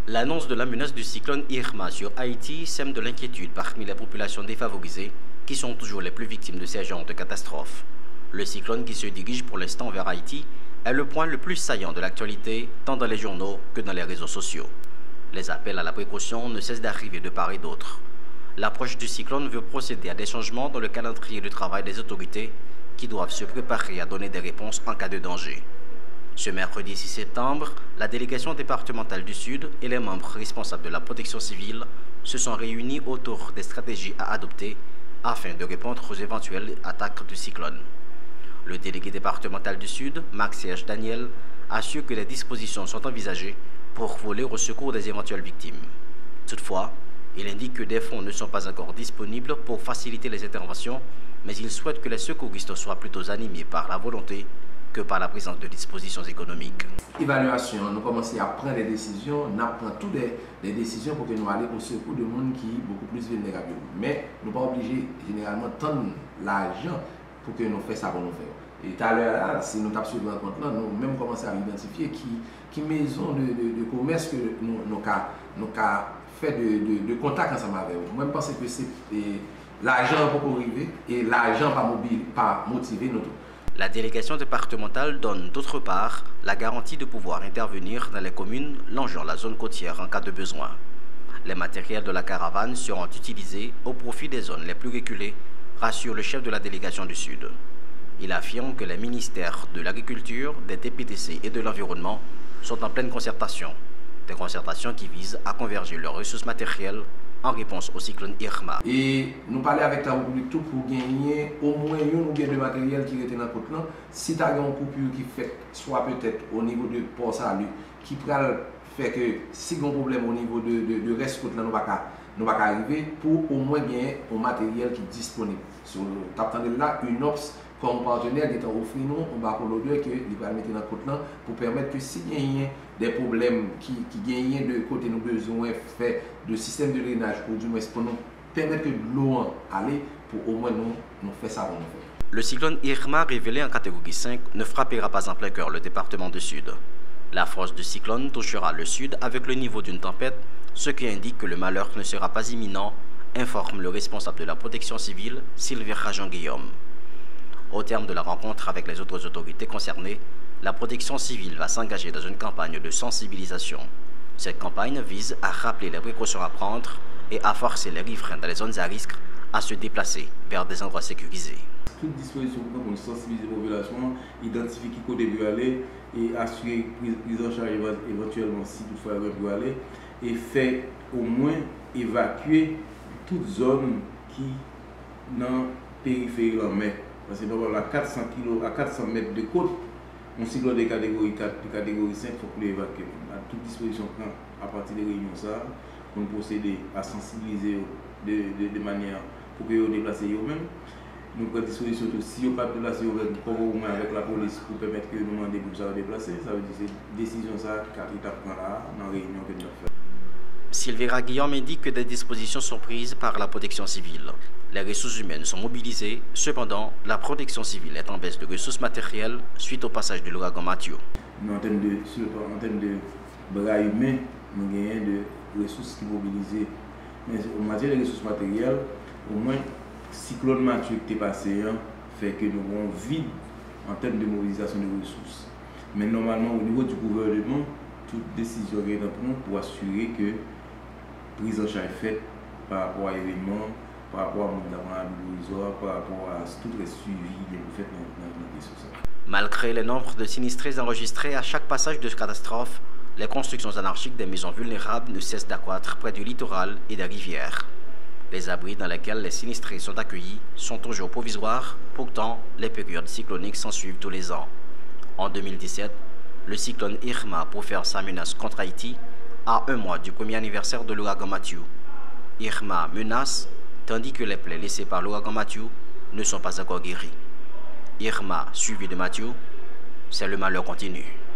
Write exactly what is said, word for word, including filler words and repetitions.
L'annonce de la menace du cyclone Irma sur Haïti sème de l'inquiétude parmi les populations défavorisées qui sont toujours les plus victimes de ces genres de catastrophes. Le cyclone qui se dirige pour l'instant vers Haïti est le point le plus saillant de l'actualité, tant dans les journaux que dans les réseaux sociaux. Les appels à la précaution ne cessent d'arriver de part et d'autre. L'approche du cyclone veut procéder à des changements dans le calendrier de travail des autorités qui doivent se préparer à donner des réponses en cas de danger. Ce mercredi six septembre, la délégation départementale du Sud et les membres responsables de la protection civile se sont réunis autour des stratégies à adopter afin de répondre aux éventuelles attaques du cyclone. Le délégué départemental du Sud, Max-Serge Daniel, assure que les dispositions sont envisagées pour voler au secours des éventuelles victimes. Toutefois, il indique que des fonds ne sont pas encore disponibles pour faciliter les interventions, mais il souhaite que les secouristes soient plutôt animés par la volonté que par la présence de dispositions économiques. Évaluation, nous commençons à prendre des décisions, nous prenons toutes des, des décisions pour que nous allions au secours de monde qui est beaucoup plus vulnérable. Mais nous ne sommes pas obligés généralement de tendre l'argent pour que nous fassions ça pour nous faire. Et tout à l'heure, si nous avons suivi un compte là, nous même commencé à identifier qui, qui maison de, de, de commerce que nous avons fait de, de, de contact ensemble avec eux. Moi, je pense que c'est l'argent pour arriver et l'argent pas mobile, pas motiver notre. La délégation départementale donne d'autre part la garantie de pouvoir intervenir dans les communes longeant la zone côtière en cas de besoin. Les matériels de la caravane seront utilisés au profit des zones les plus reculées, rassure le chef de la délégation du Sud. Il affirme que les ministères de l'Agriculture, des D P T C et de l'Environnement sont en pleine concertation. Des concertations qui visent à converger leurs ressources matérielles en réponse au cyclone Irma. Et nous parlons avec la République tout pour gagner au moins une ou bien de matériel qui était dans le côté. Si tu as une coupure qui fait, soit peut-être au niveau de Port Salut, qui fait que si il y a un problème au niveau de, de, de reste côté, nous ne pouvons pas arriver pour au moins gagner un matériel qui est disponible. Tu as là une ops comme partenaire qui est offert nous, on va pour l'odeur que il va mettre dans le côté pour permettre que si il y a des problèmes qui, qui gagnent de côté nous besoin fait de système de drainage pour du moins pour nous permettre que l'eau aller pour au moins nous nous faire ça pour nous faire. Le cyclone Irma révélé en catégorie cinq ne frappera pas en plein cœur le département du Sud. La force du cyclone touchera le Sud avec le niveau d'une tempête, ce qui indique que le malheur ne sera pas imminent, informe le responsable de la protection civile, Sylvie Rajan-Guillaume. Au terme de la rencontre avec les autres autorités concernées, la protection civile va s'engager dans une campagne de sensibilisation. Cette campagne vise à rappeler les précautions à prendre et à forcer les riverains dans les zones à risque à se déplacer vers des endroits sécurisés. Toute disposition pour sensibiliser la population, identifier qui peut aller et assurer prise en charge éventuellement si toutefois elle peut aller et faire au moins évacuer toute zone qui est dans la périphérie de la mer. Parce que à quatre cents kilomètres, à quatre cents mètres de côte, un cyclone de catégorie quatre, de catégorie cinq, il faut que l'évacuer. À toute disposition, à partir des réunions, ça, pour procéder à sensibiliser de, de, de manière pour que vous déplacez eux-mêmes. Nous prenons disposition de si vous ne pouvez pas déplacer vous avec la police pour permettre que nous demandions pour ça déplacer. Ça veut dire que c'est décision ça qui prend là dans la réunion que nous avons fait. Sylvie Rajan-Guillaume indique que des dispositions sont prises par la protection civile. Les ressources humaines sont mobilisées, cependant, la protection civile est en baisse de ressources matérielles suite au passage de l'ouragan Mathieu. Nous, en termes de, en termes de bras humains, nous gagnons de ressources qui sont mobilisées. Mais en matière de ressources matérielles, au moins, le cyclone Mathieu qui est passé fait que nous avons vide en termes de mobilisation de ressources. Mais normalement, au niveau du gouvernement, toute décision est prise pour assurer que la prise en charge est faite par rapport à l'événement, par rapport à l'histoire, par rapport à tout le suivi que vous faites dans la question. Malgré le nombre de sinistrés enregistrés à chaque passage de catastrophe, les constructions anarchiques des maisons vulnérables ne cessent d'accroître près du littoral et des rivières. Les abris dans lesquels les sinistrés sont accueillis sont toujours provisoires, pourtant les périodes cycloniques s'en suivent tous les ans. En deux mille dix-sept, le cyclone Irma profère sa menace contre Haïti à un mois du premier anniversaire de l'ouragan Mathieu. Irma menace tandis que les plaies laissées par l'ouragan Mathieu ne sont pas encore guéries. Irma suivi de Mathieu, c'est le malheur continu.